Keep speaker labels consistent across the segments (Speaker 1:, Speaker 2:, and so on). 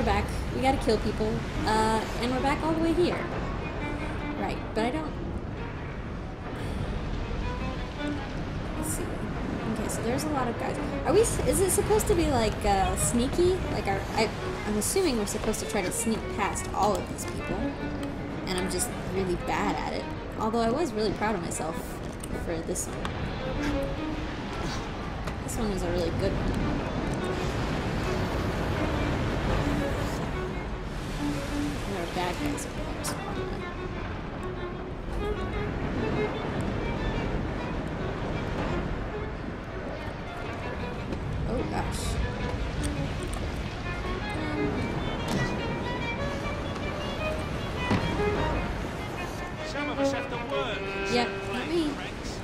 Speaker 1: we're back. We gotta kill people. And we're back all the way here. Right, but I don't... Let's see. Okay, so there's a lot of guys. Are we... Is it supposed to be, like, sneaky? Like, I'm assuming we're supposed to try to sneak past all of these people. And I'm just really bad at it. Although I was really proud of myself for this one. This one was a really good one. There are bad guys over there, so oh gosh.
Speaker 2: Some of us have to work.
Speaker 1: Yep, not me.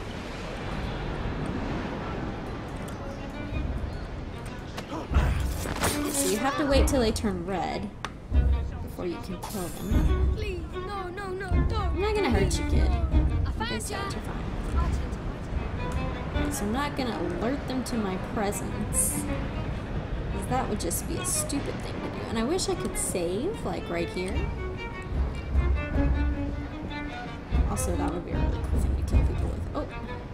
Speaker 1: So you have to wait till they turn red before you can kill them.
Speaker 3: Please, no, no, no, don't.
Speaker 1: I'm not gonna hurt you, kid.
Speaker 3: I found
Speaker 1: Guess
Speaker 3: you.
Speaker 1: you're fine. So I'm not gonna alert them to my presence, because that would just be a stupid thing to do. And I wish I could save, like right here. Also, that would be a really cool thing to kill people with. Oh.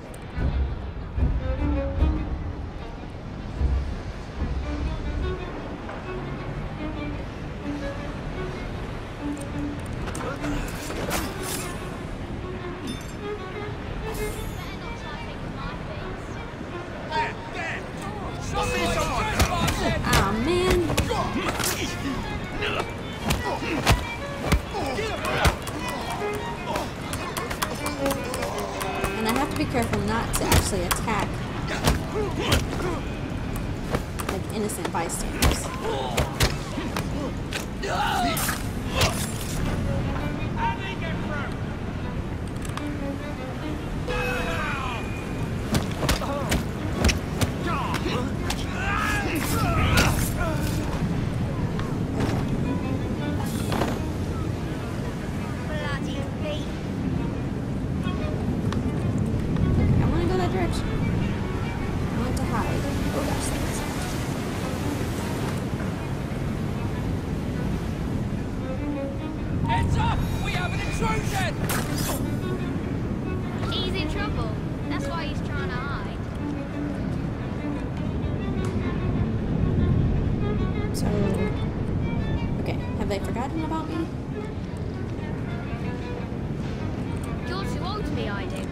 Speaker 1: Oh man. And I have to be careful not to actually attack like innocent bystanders.
Speaker 3: He's in trouble. That's why he's trying to hide.
Speaker 1: So, okay, have they forgotten about me?
Speaker 3: You're too old to be hiding.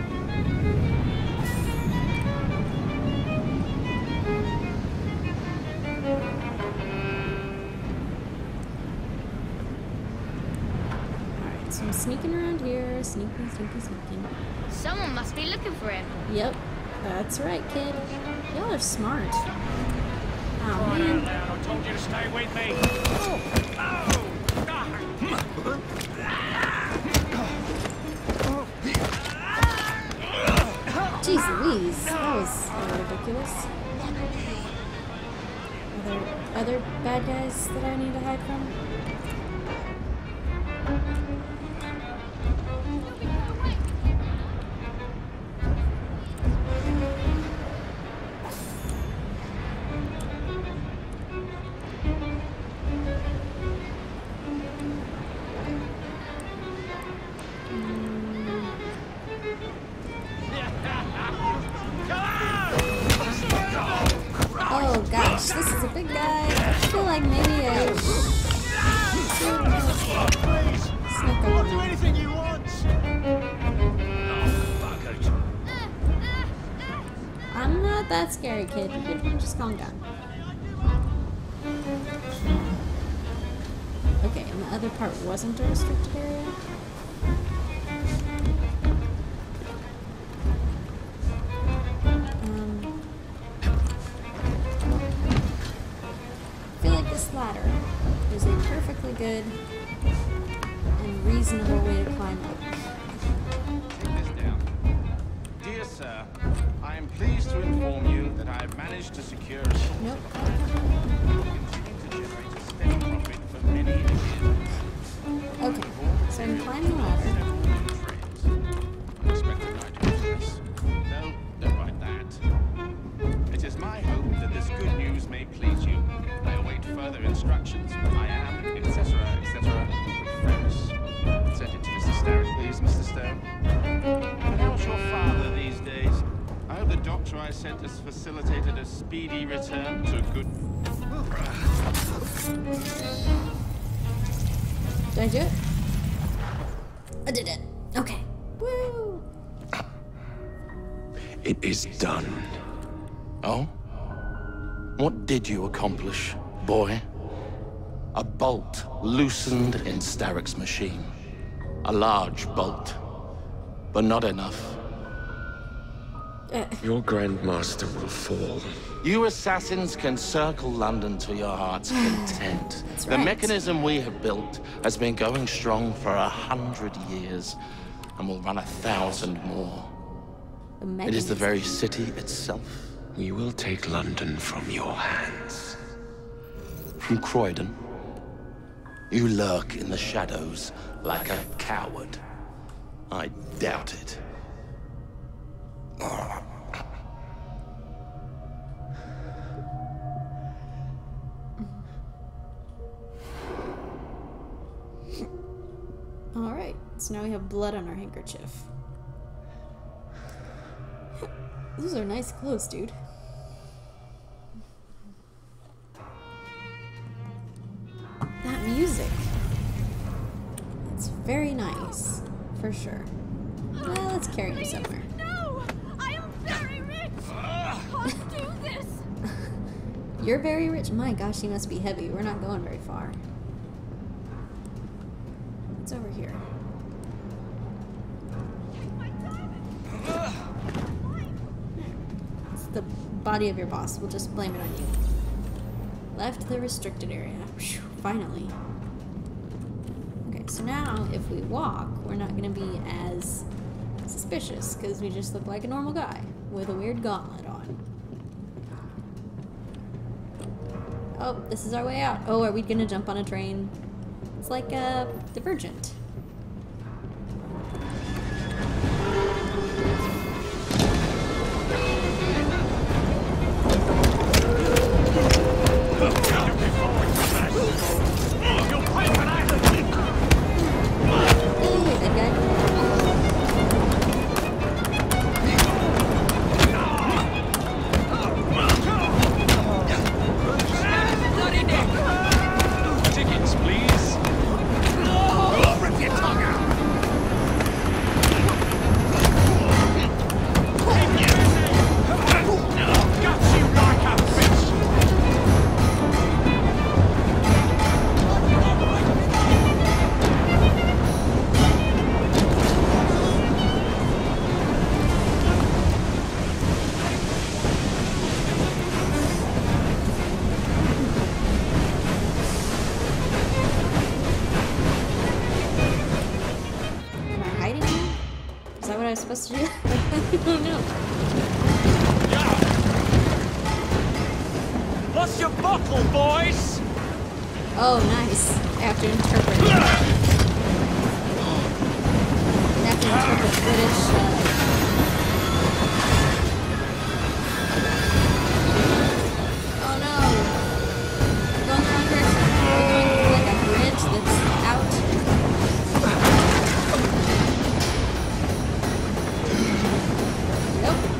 Speaker 1: Alright, so I'm sneaking around here, sneaking.
Speaker 3: Someone must be looking for him.
Speaker 1: Yep, that's right, kid. Y'all are smart. Oh,
Speaker 2: Crying
Speaker 1: man.
Speaker 2: out loud, I told you to stay with me.
Speaker 1: Jeez Louise, that was ridiculous. Are there other bad guys that I need to hide from? Oh gosh, this is a big guy. I feel like maybe I should sneak
Speaker 2: I'll
Speaker 1: over
Speaker 2: do
Speaker 1: him.
Speaker 2: anything you want.
Speaker 1: I'm not that scary, kid. You can just calm down. Okay, and the other part wasn't a restricted area? I feel like this ladder is a perfectly good and reasonable way to climb up.
Speaker 4: Take this down. Dear sir, I am pleased to inform you that I have managed to secure a source
Speaker 1: Nope.
Speaker 4: of continue to generate a steady profit for many years.
Speaker 1: Okay, so I'm climbing the ladder.
Speaker 4: Unexpected items. No, don't write that. It is my hope that this good news may please you. I await further instructions. congratulations. I am, etc., etc. Friends. Send it to Mr. Starrett, please, Mr. Stone. How's your father these days? I hope the doctor I sent has facilitated a speedy return to good...
Speaker 1: Did I do it? I did it. Okay. Woo!
Speaker 5: It is done.
Speaker 6: Oh? What did you accomplish, boy? A bolt loosened in Starrick's machine. A large bolt, but not enough.
Speaker 5: Your Grandmaster will fall.
Speaker 6: You assassins can circle London to your heart's content. The
Speaker 1: right.
Speaker 6: mechanism we have built has been going strong for 100 years, and will run 1,000 more. It is the very city itself.
Speaker 5: We will take London from your hands.
Speaker 6: From Croydon, you lurk in the shadows like a coward. I doubt it.
Speaker 1: Alright, so now we have blood on our handkerchief. Those are nice clothes, dude. That music. It's very nice, for sure. Well, let's carry him somewhere.
Speaker 3: No! I am very rich! I can't do this!
Speaker 1: You're very rich? My gosh, he must be heavy. We're not going very far. What's over here? It's the body of your boss. We'll just blame it on you. Left the restricted area. Whew, finally. Okay, so now if we walk, we're not going to be as suspicious because we just look like a normal guy with a weird gauntlet on. Oh, this is our way out. Oh, are we going to jump on a train? It's like Divergent.
Speaker 2: Tickets, please.
Speaker 4: Rip your tongue out!
Speaker 2: Got you like a bitch.
Speaker 1: Am I hiding now? Is that what I was supposed to do? I don't know.
Speaker 2: What's your bottle, boys?
Speaker 1: Oh, nice. I have to interpret it. I have to interpret British. Oh no. We're going the wrong direction. We're going through like a bridge that's out. Nope.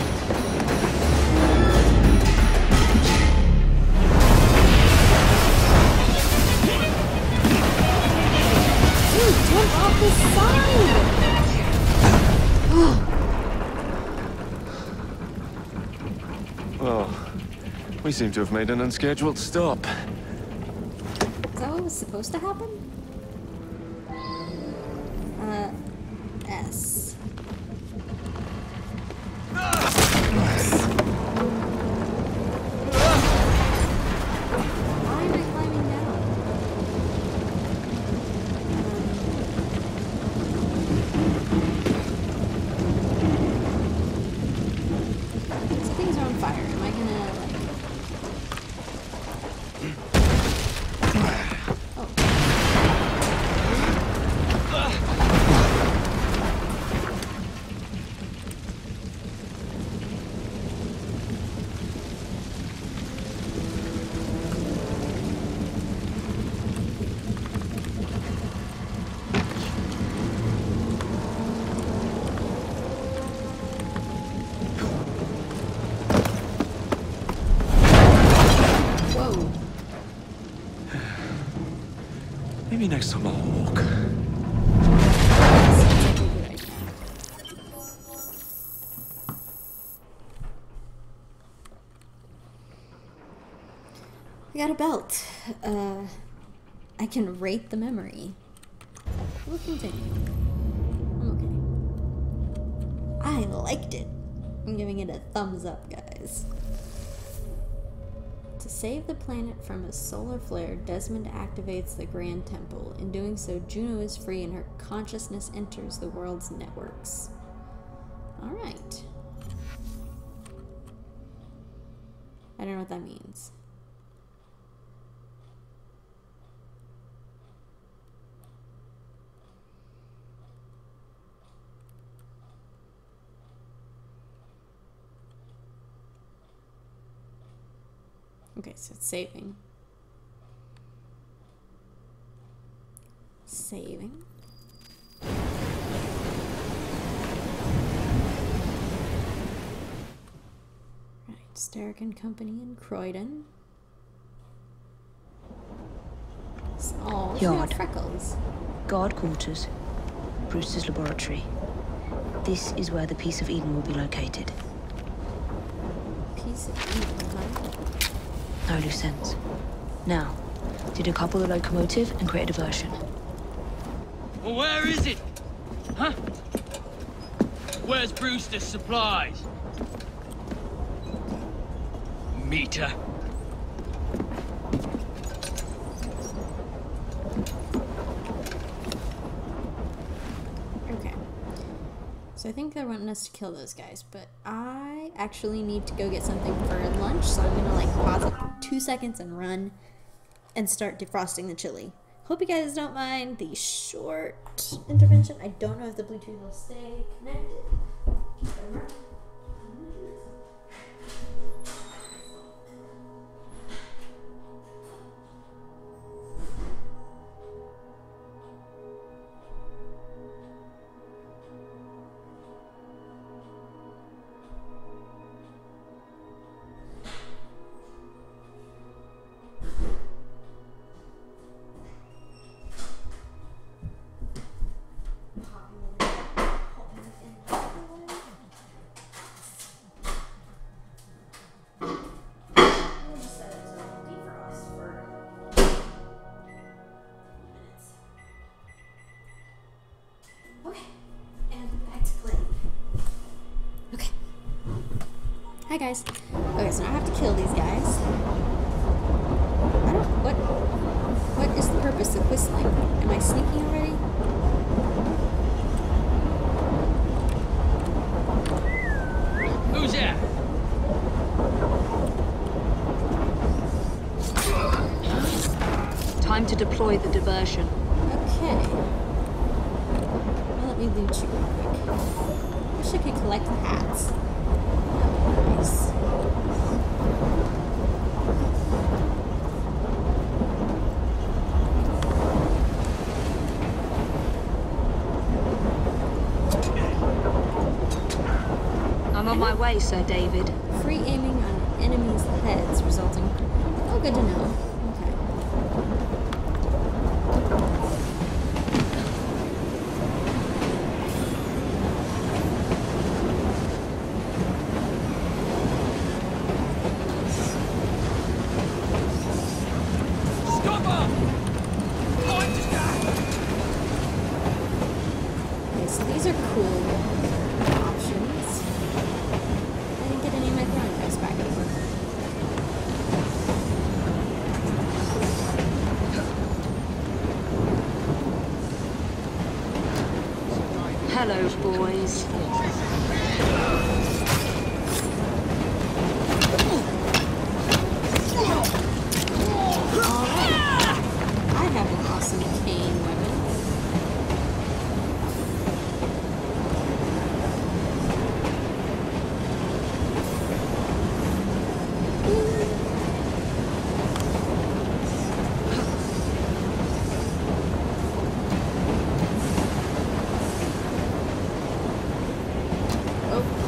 Speaker 1: Dude, jump off the side!
Speaker 5: Well, we seem to have made an unscheduled stop.
Speaker 1: Is that what was supposed to happen? S. Why am I climbing down? So things are on fire. Am I gonna like? Oh.
Speaker 5: Maybe next time I'll walk.
Speaker 1: Seems like a good idea. I got a belt. I can rate the memory. We'll continue. I'm okay. I liked it. I'm giving it a thumbs up, guys. To save the planet from a solar flare, Desmond activates the Grand Temple. In doing so, Juno is free and her consciousness enters the world's networks. Alright. I don't know what that means. Okay, so it's saving. Saving. Right, Starrick and Company in Croydon. Oh, she got freckles.
Speaker 7: Guard quarters. Brewster's laboratory. This is where the Piece of Eden will be located.
Speaker 1: Piece of Eden, huh?
Speaker 7: No loose ends. Now, decouple the locomotive and create a diversion.
Speaker 2: Well, where is it? Huh? Where's Brewster's supplies? Meter.
Speaker 1: Okay. So I think they're wanting us to kill those guys, but I actually need to go get something for lunch, so I'm gonna like pause it for 2 seconds and run and start defrosting the chili. Hope you guys don't mind the short intervention. I don't know if the Bluetooth will stay connected. Hi guys. Okay, so now I have to kill these guys. I don't... What is the purpose of whistling? Am I sneaking already?
Speaker 2: Who's that?
Speaker 7: Time to deploy the diversion.
Speaker 1: Okay. Well, let me loot you real quick. I wish I could collect hats. Nice.
Speaker 7: I'm on my way, Sir David.
Speaker 1: Free aiming on enemies' heads resulting... Oh, good to know. Okay.
Speaker 2: Stop her!
Speaker 1: Okay, so these are cool options. I didn't get any of my throwing dice back over.
Speaker 7: Hello, boys.
Speaker 1: I have an awesome cane weapon. Oh.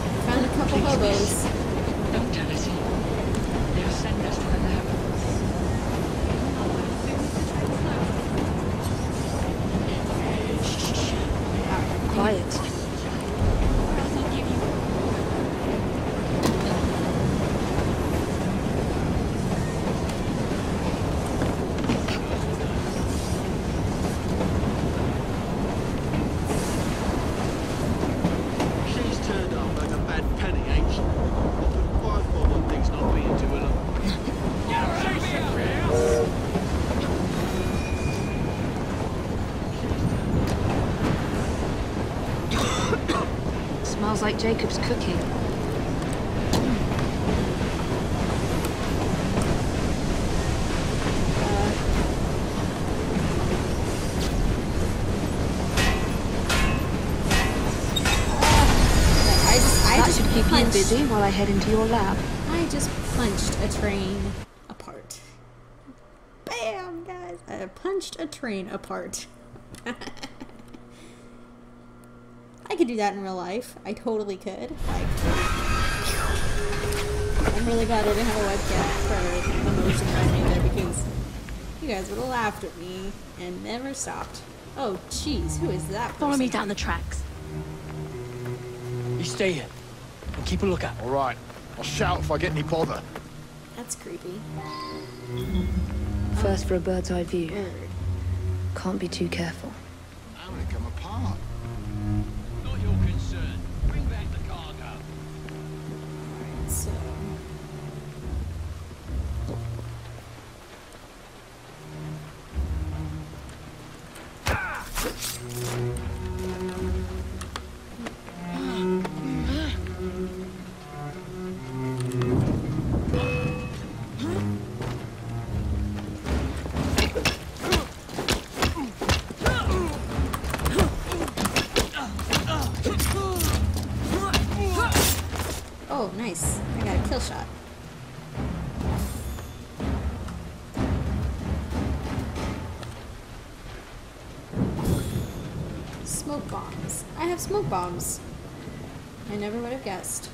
Speaker 7: quiet.
Speaker 8: She's turned up like a bad penny, ain't she? What could wife for one thing's not being too ill?
Speaker 7: Smells like Jacob's cooking.
Speaker 1: I just
Speaker 7: Keep you
Speaker 1: punched.
Speaker 7: busy while I head into your lab.
Speaker 1: I just punched a train apart. Bam, guys! I punched a train apart. I could do that in real life. I totally could. Like, I'm really glad I didn't have a webcam for the motion right there because you guys would have laughed at me and never stopped. Oh, jeez, who is that person?
Speaker 3: Follow me down the tracks.
Speaker 2: You stay here and keep a lookout.
Speaker 9: All right. I'll shout if I get any bother.
Speaker 1: That's creepy.
Speaker 7: First for a bird's eye view.
Speaker 1: Word.
Speaker 7: Can't be too careful.
Speaker 9: How would it come apart?
Speaker 2: Not your concern. Bring back the cargo.
Speaker 1: So. Oh, nice. I got a kill shot. Smoke bombs. I have smoke bombs. I never would have guessed.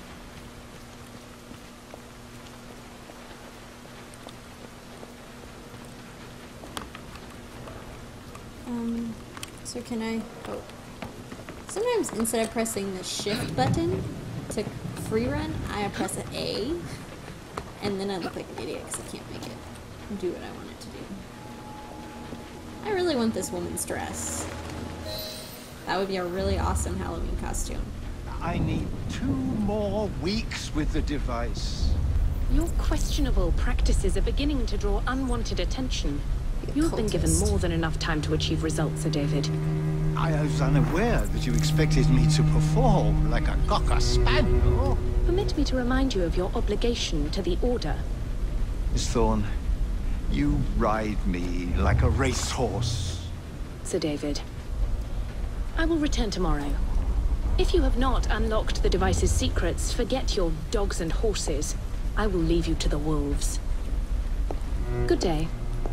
Speaker 1: So can I... Oh. Sometimes instead of pressing the shift button to free run, I press an A, and then I look like an idiot because I can't make it do what I want it to do. I really want this woman's dress. That would be a really awesome Halloween costume.
Speaker 9: I need 2 more weeks with the device.
Speaker 10: Your questionable practices are beginning to draw unwanted attention. You've been given more than enough time to achieve results, Sir David.
Speaker 9: I was unaware that you expected me to perform like a cocker spaniel.
Speaker 10: Permit me to remind you of your obligation to the Order.
Speaker 9: Miss Thorne, you ride me like a racehorse.
Speaker 10: Sir David, I will return tomorrow. If you have not unlocked the device's secrets, forget your dogs and horses. I will leave you to the wolves. Good day.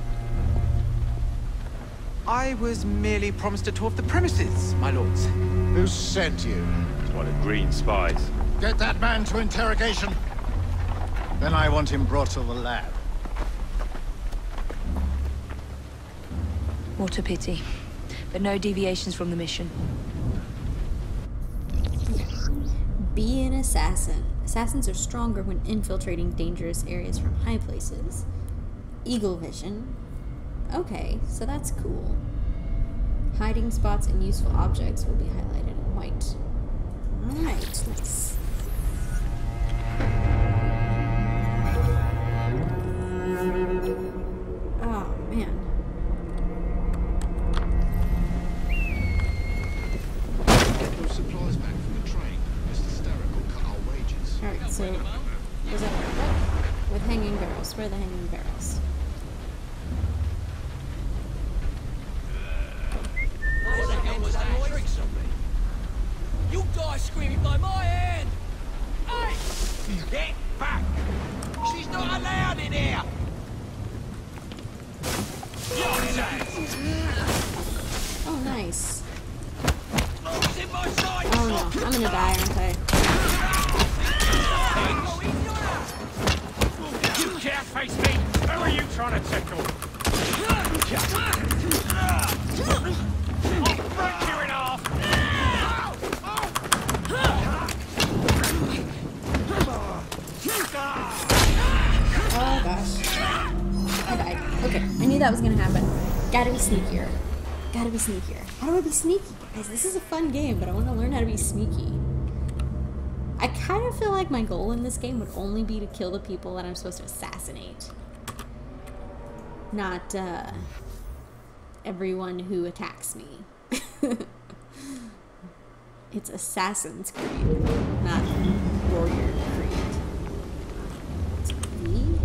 Speaker 4: I was merely promised a tour of the premises, my lords.
Speaker 9: Who sent you?
Speaker 11: One of Green's spies.
Speaker 9: Get that man to interrogation. Then I want him brought to the lab.
Speaker 7: What a pity. But no deviations from the mission.
Speaker 1: Be an assassin. Assassins are stronger when infiltrating dangerous areas from high places. Eagle vision. Okay, so that's cool. Hiding spots and useful objects will be highlighted in white. Alright, nice. Oh, man.
Speaker 8: Get your supplies back from the train. Mr. Starrick will cut our wages.
Speaker 1: Alright, so... Where's that? Oh, with hanging barrels. Where are the hanging barrels?
Speaker 2: What the hell was that noise? You guys screaming by my hand! Hey! Get back! She's not allowed in here!
Speaker 1: Oh, nice.
Speaker 2: She's in my sight!
Speaker 1: Oh no, I'm gonna die, aren't I?
Speaker 11: You can't face me! Who are you trying to tickle? I'll break you in half!
Speaker 10: happen.
Speaker 1: Gotta be sneakier. Gotta be sneakier. How do I be sneaky, guys? This is a fun game, but I want to learn how to be sneaky. I kind of feel like my goal in this game would only be to kill the people that I'm supposed to assassinate. Not, everyone who attacks me. It's Assassin's Creed, not Warrior Creed. It's V.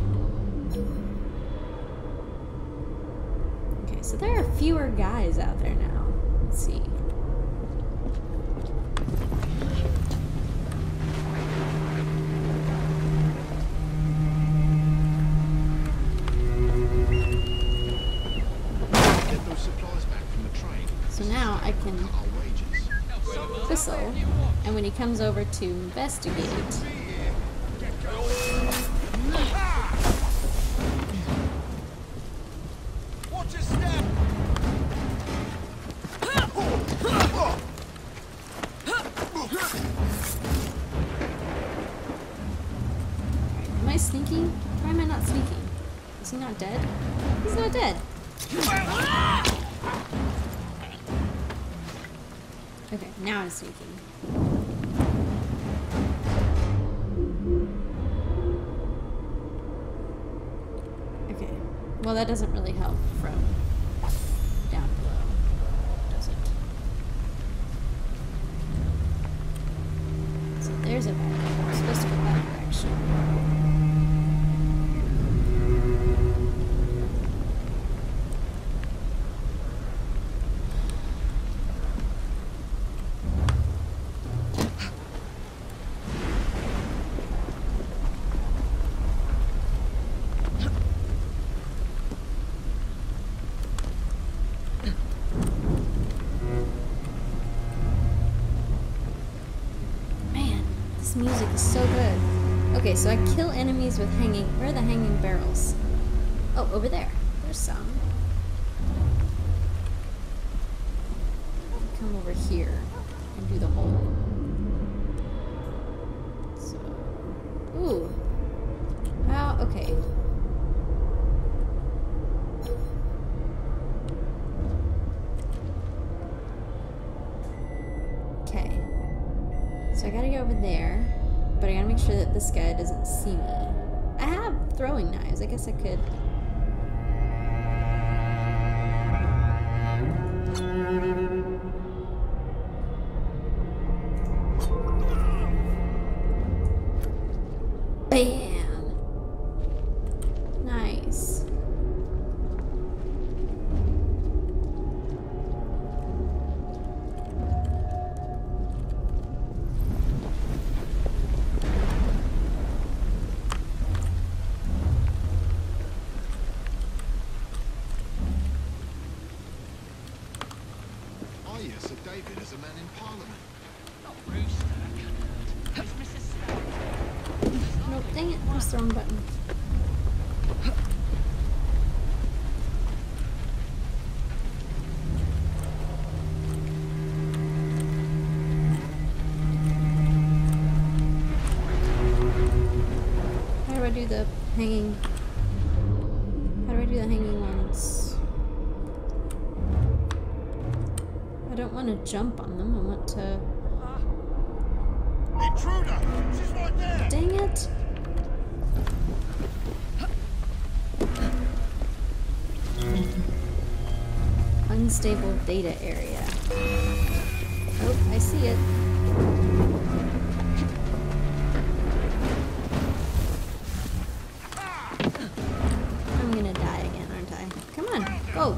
Speaker 1: Okay, so there are fewer guys out there now. Let's see. So now I can whistle, and when he comes over to investigate,
Speaker 2: Watch your step.
Speaker 1: am I sneaking? Why am I not sneaking? Is he not dead? He's not dead. Okay, now I'm sneaking. Okay, well that doesn't really help from down below, does it? So there's a bad guy. I'm supposed to go that direction. This music is so good. Okay, so I kill enemies with hanging... Where are the hanging barrels? Oh, over there. There's some. Come over here and do the hole. So... Ooh. Wow, okay. Okay. So I gotta go over there, but I gotta make sure that this guy doesn't see me. I have throwing knives. I guess I could... Bam! Nice.
Speaker 8: Sir David as a man in Parliament.
Speaker 2: Not Rooster. It's Mrs. Stark.
Speaker 1: Nope, dang it. Press the wrong button. How do I do the hanging? How do I do the hanging ones? I don't want to jump on them. I want to...
Speaker 2: Intruder! She's right there!
Speaker 1: Dang it! Unstable data area. Oh, I see it. I'm gonna die again, aren't I? Come on, go!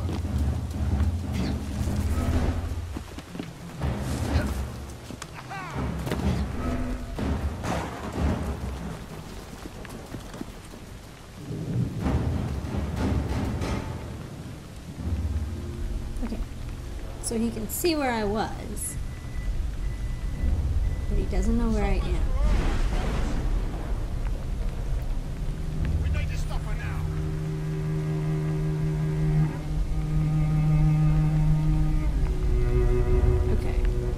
Speaker 1: So he can see where I was, but he doesn't know where I am.
Speaker 2: We need to stop her now.
Speaker 1: Okay.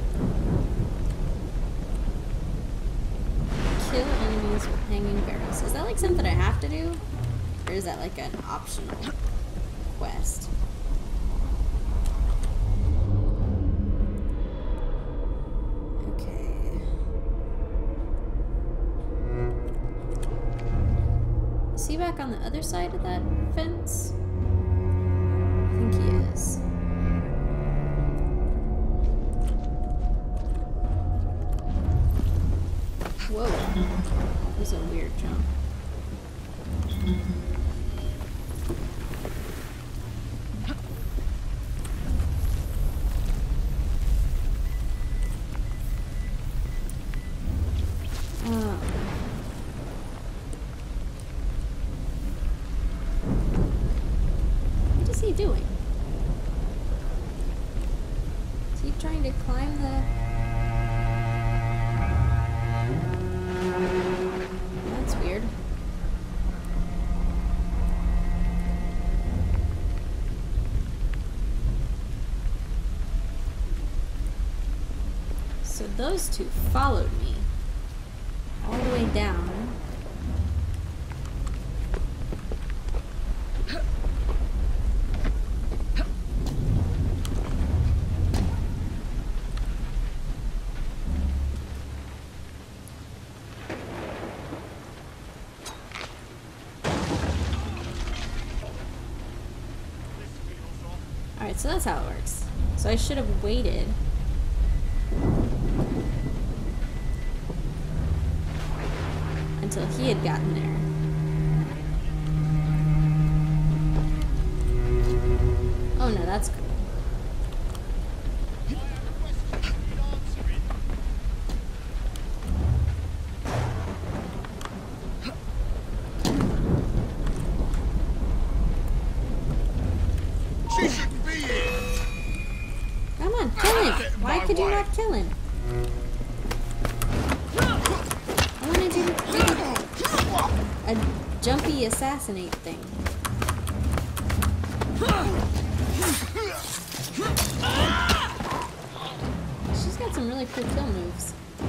Speaker 1: Kill enemies with hanging barrels. Is that like something I have to do? Or is that like an optional quest? he back on the other side of that fence? I think he is. Whoa. That was a weird jump. What is he doing? Is he trying to climb the... That's weird. So those two followed me all the way down. Alright, so that's how it works. So I should have waited. Until he had gotten there. Oh no, that's cool.
Speaker 8: She shouldn't be here.
Speaker 1: Come on, kill him! Why could you not kill him? I wanted you to do a jumpy assassinate thing. She's got some really cool kill moves.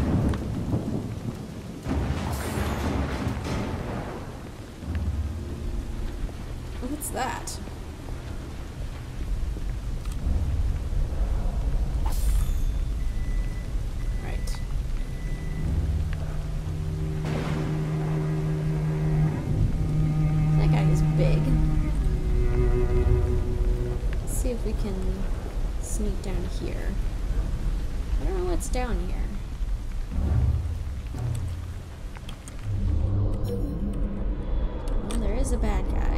Speaker 1: What's that? Right. That guy is big. Let's see if we can sneak down here. I don't know what's down here. Well, there is a bad guy.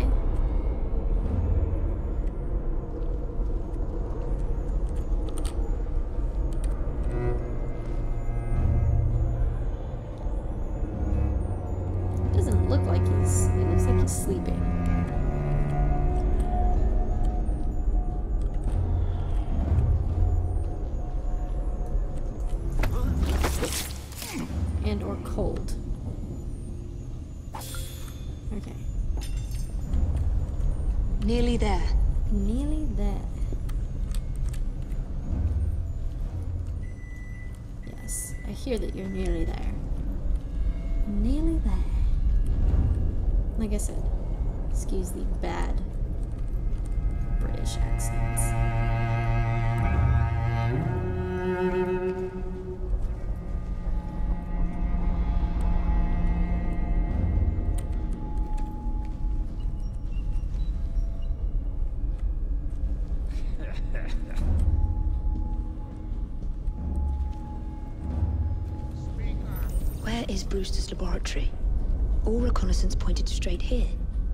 Speaker 1: It doesn't look like he's... It looks like he's sleeping. And or cold. Okay.
Speaker 7: Nearly there.
Speaker 1: Nearly there. Yes, I hear that you're nearly there. Nearly there. Like I said, excuse the bad British accents.
Speaker 7: Where is Brewster's laboratory? All reconnaissance pointed straight here.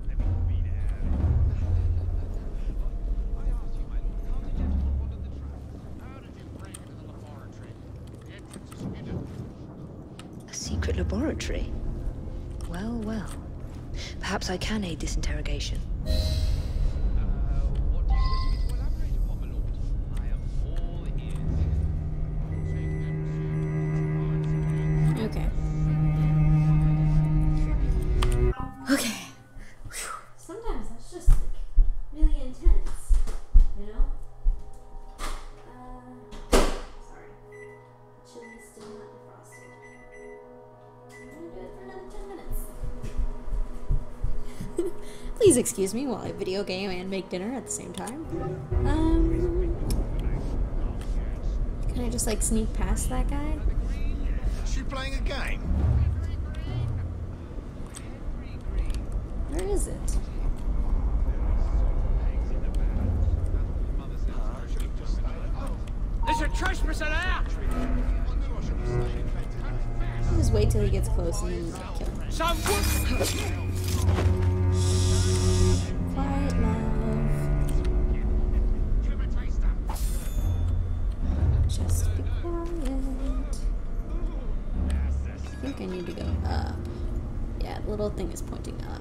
Speaker 7: A secret laboratory? Well, well. Perhaps I can aid this interrogation.
Speaker 1: Okay. Okay. Whew. Sometimes that's just like really intense, you know? Sorry. Chili's still not defrosted. I'm gonna do it for another 10 minutes. Please excuse me while I video game and make dinner at the same time. Can I just like sneak past that guy?
Speaker 8: Is she playing a game?
Speaker 1: Where is it?
Speaker 2: There's a trespass out!
Speaker 1: I'll just wait till he gets close and then kill him.
Speaker 2: Some
Speaker 1: Quiet, love. Just be quiet. I think I need to go up. Yeah, the little thing is pointing up.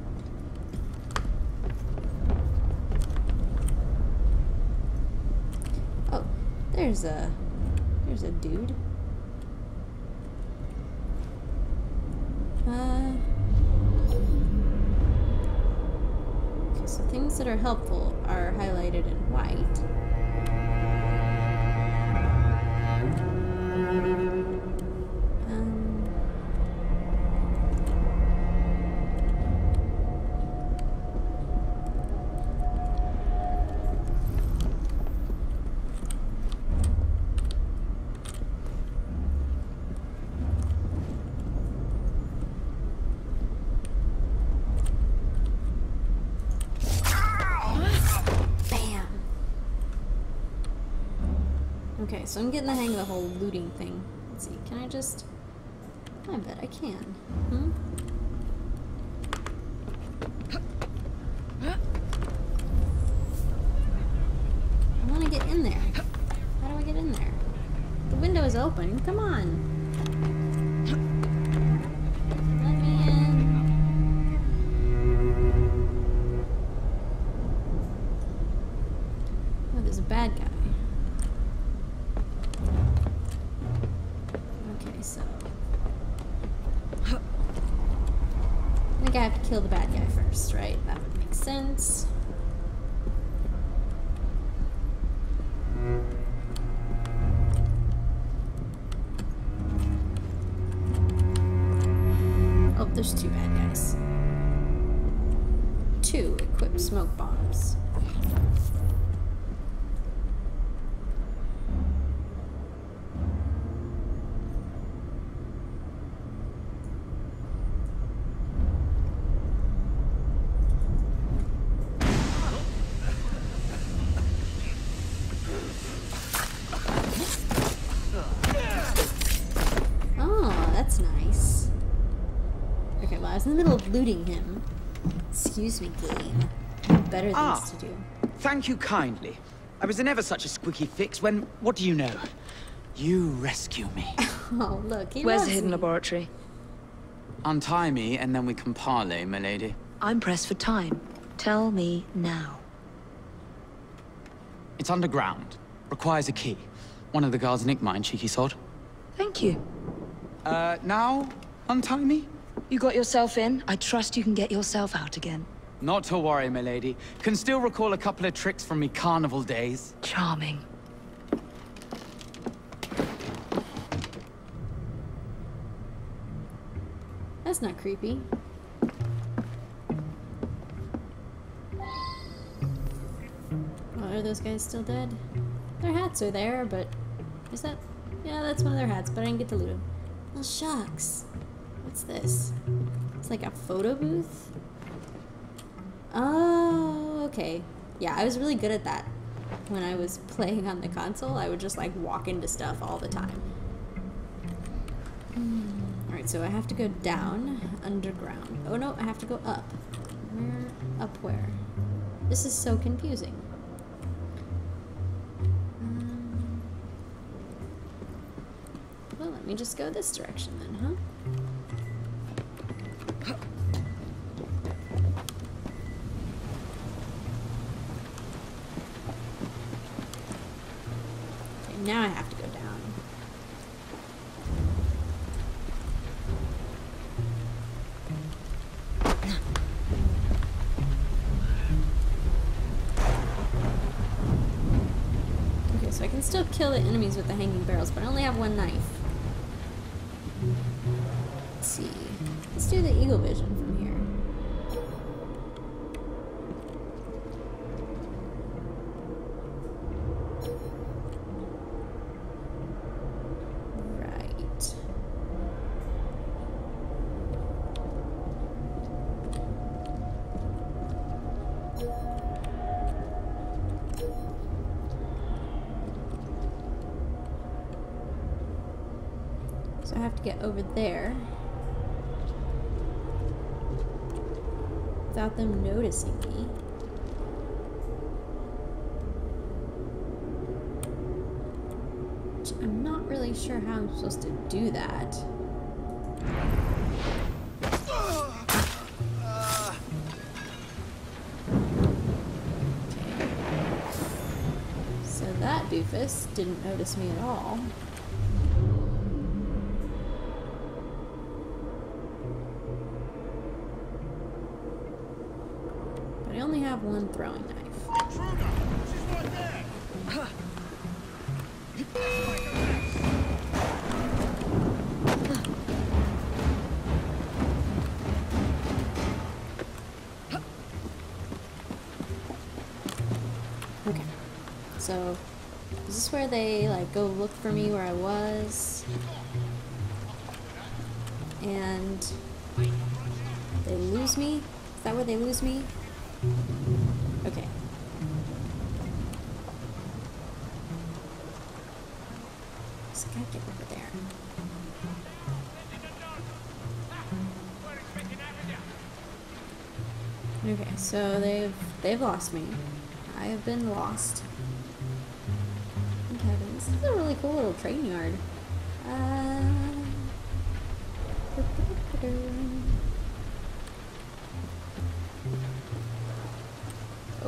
Speaker 1: Oh, there's a dude. Okay, so things that are helpful are highlighted in white. Okay, so I'm getting the hang of the whole looting thing. Let's see, can I just... I bet I can. Hmm? I want to get in there. How do I get in there? The window is open. Come on. Let me in. Oh, there's a bad guy. So I think I have to kill the bad guy first, right? That would make sense. Oh, there's two bad guys. 2 equipped smoke bombs. In the middle of looting him. Excuse me, game. Better things to do.
Speaker 12: Thank you kindly. I was in ever such a squeaky fix when, what do you know? You rescue me.
Speaker 1: Oh, look, he
Speaker 7: Where's
Speaker 1: loves
Speaker 7: the hidden
Speaker 1: me.
Speaker 7: laboratory?
Speaker 12: Untie me and then we can parley, my lady.
Speaker 7: I'm pressed for time. Tell me now.
Speaker 12: It's underground. Requires a key. One of the guards nicked mine, cheeky sod.
Speaker 7: Thank you.
Speaker 12: Now? Untie me?
Speaker 7: You got yourself in. I trust you can get yourself out again.
Speaker 12: Not to worry, my lady. Can still recall a couple of tricks from me carnival days.
Speaker 7: Charming.
Speaker 1: That's not creepy. Oh, are those guys still dead? Their hats are there, but... Is that... Yeah, that's one of their hats, but I didn't get to loot them. Well, shucks. What's this? It's like a photo booth? Oh, okay. Yeah, I was really good at that. When I was playing on the console, I would just like walk into stuff all the time. Alright, so I have to go down, underground. Oh no, I have to go up. Where? Up where? This is so confusing. Well, let me just go this direction then, huh? Now I have to go down. Okay, so I can still kill the enemies with the hanging barrels, but I only have one knife. Let's see. Let's do the eagle vision from here. So I have to get over there without them noticing me. Which I'm not really sure how I'm supposed to do that. So that doofus didn't notice me at all. But I only have one throwing knife. Okay, so is this where they like go look for me where I was? And they lose me? Is that where they lose me? Okay. So I gotta get over there. Okay, so they've lost me. I have been lost. Good heavens. This is a really cool little trading yard. Oh.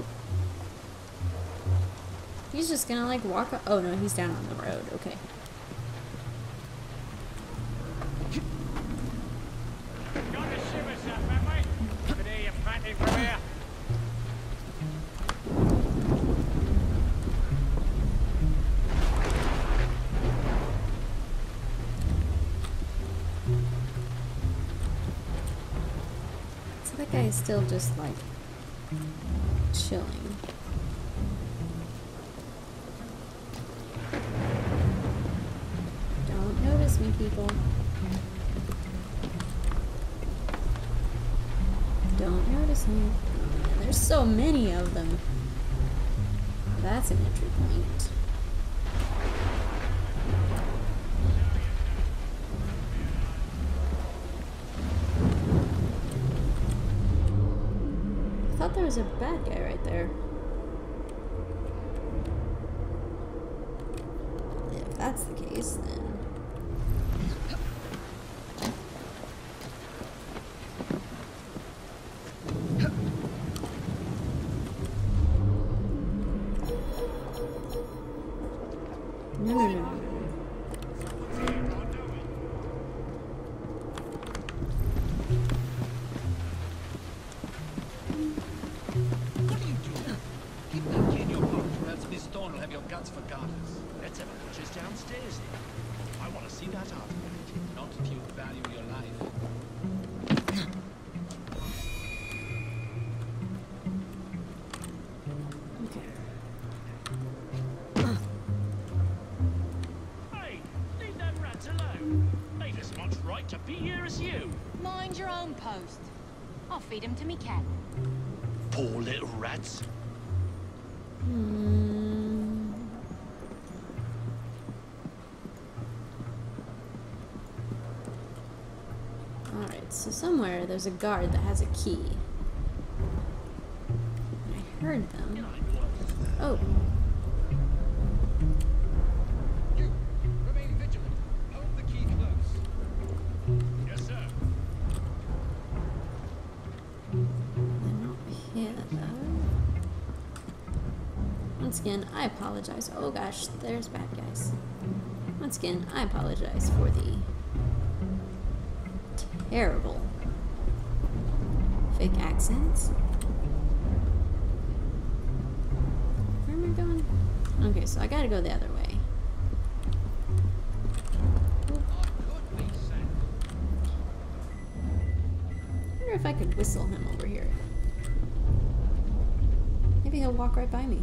Speaker 1: He's just gonna like walk up. Oh no, he's down on the road. Okay. That guy is still just like chilling. Don't notice me, people. Don't notice me. There's so many of them. That's an entry point. I thought there was a bad guy right there. If that's the case, then... No.
Speaker 2: For garters. Let's have a butcher's downstairs here. I want to see that article, not if you value your life.
Speaker 1: Okay.
Speaker 2: Hey, leave them rats alone. They've as much right to be here as you.
Speaker 3: Mind your own post. I'll feed him to me cat.
Speaker 2: Poor little rats.
Speaker 1: Alright, so somewhere there's a guard that has a key. I heard them. Oh.
Speaker 2: You remain vigilant. Hold the key close. Yes, sir.
Speaker 1: They're not here, though. Once again, I apologize. Oh gosh, there's bad guys. Once again, I apologize for the terrible fake accents. Where am I going? Okay, so I gotta go the other way. I wonder if I could whistle him over here. Maybe he'll walk right by me.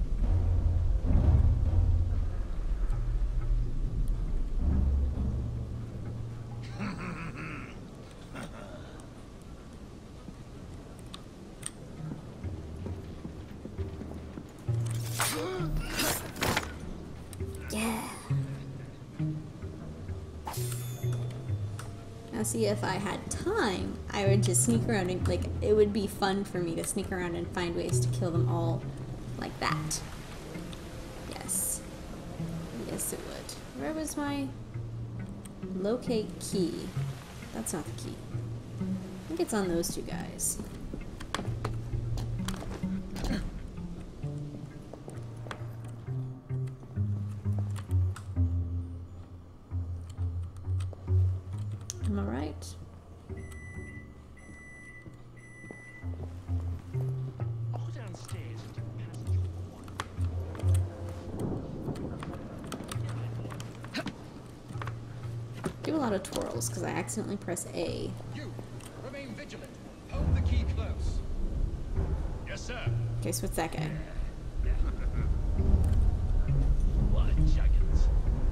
Speaker 1: Yeah. Now see, if I had time, I would just sneak around and, like, it would be fun for me to sneak around and find ways to kill them all like that. Yes. Yes, it would. Where was my locate key? That's not the key. I think it's on those two guys. Am I right? Do a lot of twirls because I accidentally press A.
Speaker 2: You remain vigilant. Hold the key close. Yes, sir.
Speaker 1: Okay, so what's that guy?
Speaker 2: What juggins?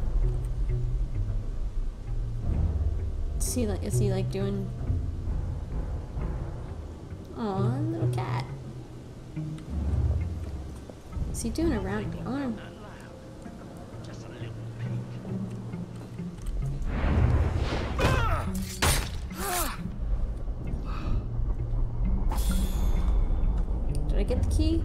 Speaker 1: Is he like doing? Aw, little cat. Is he doing a round? I want to. Did I get the key?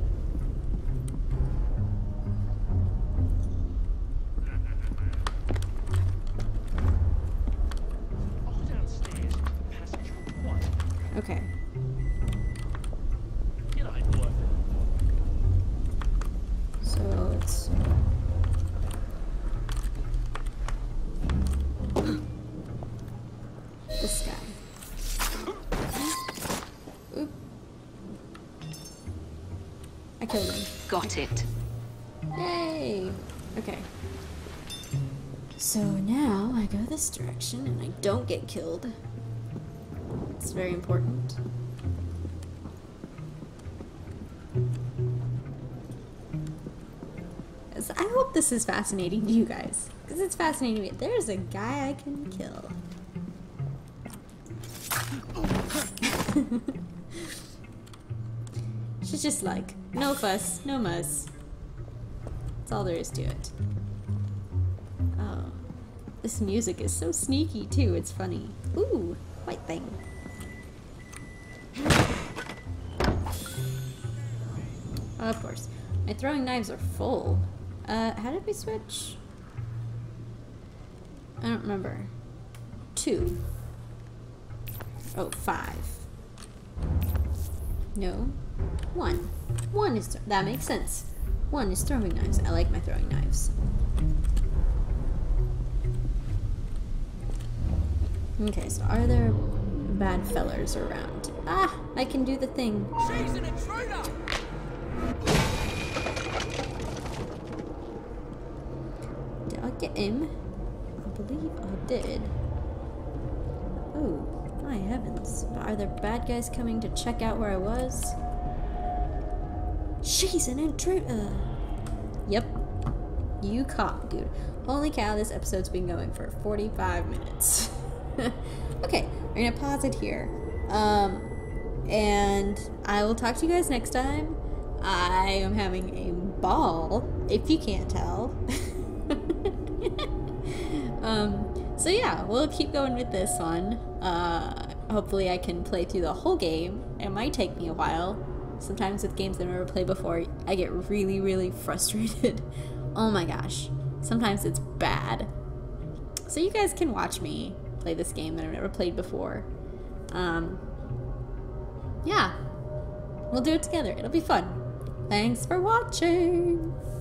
Speaker 1: Okay. So it's this guy. Oop. I killed him.
Speaker 7: Got it.
Speaker 1: Yay! Okay. So now I go this direction and I don't get killed. It's very important. I hope this is fascinating to you guys, because it's fascinating to me. There's a guy I can kill. She's just like, no fuss, no muss. That's all there is to it. Oh, this music is so sneaky too, it's funny. Ooh, white thing. Of course. My throwing knives are full. How did we switch? I don't remember. 2. Oh, 5. No. 1. 1 is... that makes sense. 1 is throwing knives. I like my throwing knives. Okay, so are there bad fellers around? Ah! I can do the thing.
Speaker 2: She's an intruder!
Speaker 1: Did I get him? I believe I did. Oh, my heavens. But are there bad guys coming to check out where I was? She's an intruder! Yep. You caught me, dude. Holy cow, this episode's been going for 45 minutes. Okay, we're gonna pause it here. And I will talk to you guys next time. I am having a ball, if you can't tell. So yeah, we'll keep going with this one. Hopefully I can play through the whole game. It might take me a while. Sometimes with games I've never played before, I get really, really frustrated. Oh my gosh. Sometimes it's bad. So you guys can watch me play this game that I've never played before. Yeah. We'll do it together. It'll be fun. Thanks for watching.